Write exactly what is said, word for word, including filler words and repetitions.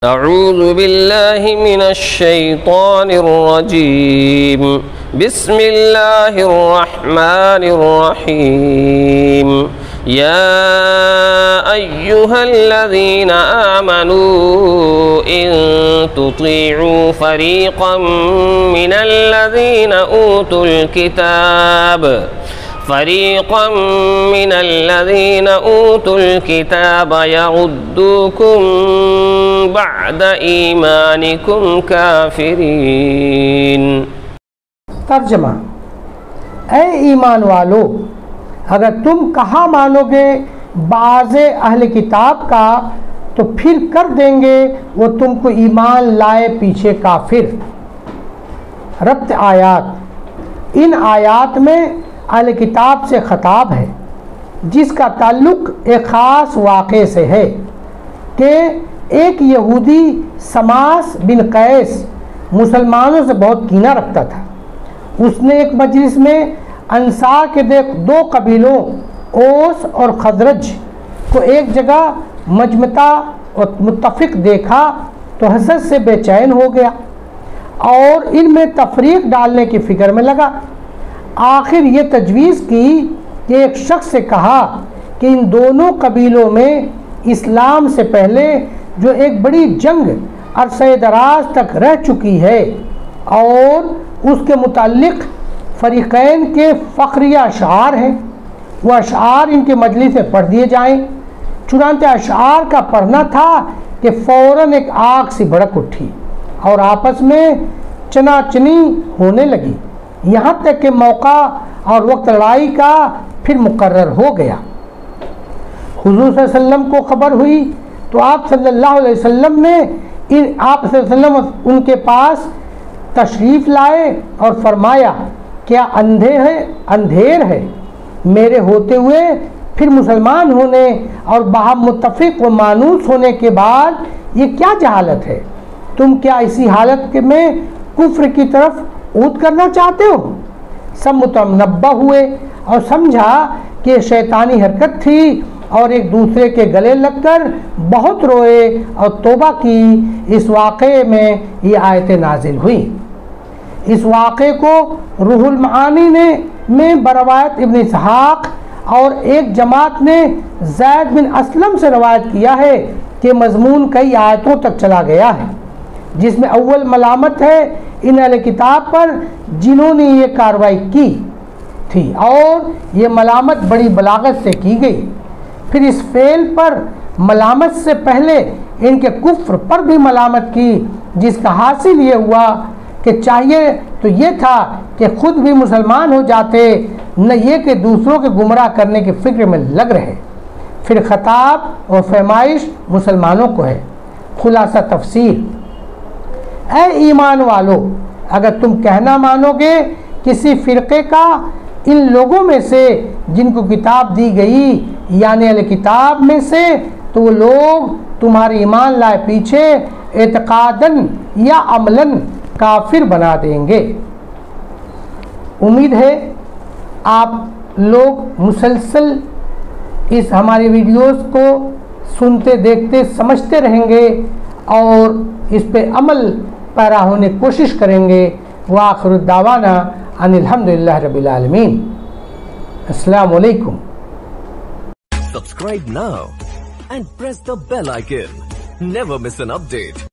اعوذ باللہ من الشیطان الرجیم بسم اللہ الرحمن الرحیم یا ایہا الذین آمنوا ان تطیعوا فریقا من الذین اوتوا الکتاب فریقا من الذین اوتوا الکتاب یردوکم بعد ایمانکم کافرین۔ ترجمہ: اے ایمان والو، اگر تم کہا مانو گے بعض اہل کتاب کا تو پھر کر دیں گے وہ تم کو ایمان لائے پیچھے کافر۔ ربط آیات: ان آیات میں اہل کتاب سے خطاب ہے جس کا تعلق ایک خاص واقعے سے ہے کہ ایک یہودی سماس بن قیس مسلمانوں سے بہت کینہ رکھتا تھا۔ اس نے ایک مجلس میں انصار کے دو قبیلوں اوس اور خزرج کو ایک جگہ مجمتا اور متفق دیکھا تو حسد سے بے چین ہو گیا اور ان میں تفریق ڈالنے کی فکر میں لگا۔ آخر یہ تجویز کی کہ ایک شخص سے کہا کہ ان دونوں قبیلوں میں اسلام سے پہلے جو ایک بڑی جنگ عرصہ دراز تک رہ چکی ہے اور اس کے متعلق فریقین کے فخریہ اشعار ہیں، وہ اشعار ان کے مجلس میں پڑھ دیے جائیں۔ چنانچہ اشعار کا پڑھنا تھا کہ فوراً ایک آگ سی بھڑک اٹھی اور آپس میں چنا چنی ہونے لگی، یہاں تک کہ موقع اور وقت لڑائی کا پھر مقرر ہو گیا۔ حضور صلی اللہ علیہ وسلم کو خبر ہوئی تو آپ صلی اللہ علیہ وسلم نے ان آپ صلی اللہ علیہ وسلم ان کے پاس تشریف لائے اور فرمایا، کیا اندھے ہے اندھیر ہے میرے ہوتے ہوئے پھر مسلمان ہونے اور باہم متفق و مانوس ہونے کے بعد یہ کیا جہالت ہے؟ تم کیا اسی حالت میں کفر کی طرف اود کرنا چاہتے ہو؟ سب متنبہ ہوئے اور سمجھا کہ شیطانی حرکت تھی اور ایک دوسرے کے گلے لگ کر بہت روئے اور توبہ کی۔ اس واقعے میں یہ آیتیں نازل ہوئی۔ اس واقعے کو روح المعانی نے میں بروایت ابن اسحاق اور ایک جماعت نے زید بن اسلم سے روایت کیا ہے کہ مضمون کئی آیتوں تک چلا گیا ہے، جس میں اول ملامت ہے ان اہل کتاب پر جنہوں نے یہ کارروائی کی تھی اور یہ ملامت بڑی بلاغت سے کی گئی۔ پھر اس فعل پر ملامت سے پہلے ان کے کفر پر بھی ملامت کی، جس کا حاصل یہ ہوا کہ چاہیے تو یہ تھا کہ خود بھی مسلمان ہو جاتے، نہ یہ کہ دوسروں کے گمراہ کرنے کی فکر میں لگ رہے۔ پھر خطاب اور فرمائش مسلمانوں کو ہے۔ خلاصہ تفسیر: اے ایمان والو، اگر تم کہنا مانو گے کسی فرقے کا ان لوگوں میں سے جن کو کتاب دی گئی یعنی اہل کتاب میں سے، تو وہ لوگ تمہارے ایمان لائے پیچھے اعتقاداً یا عملاً کافر بنا دیں گے۔ امید ہے آپ لوگ مسلسل اس ہماری ویڈیوز کو سنتے دیکھتے سمجھتے رہیں گے اور اس پہ عمل پیرا ہونے کی کوشش کریں گے۔ وآخر الدعوانا ان الحمدللہ رب العالمین۔ السلام علیکم۔ Subscribe now and press the bell icon. Never miss an update.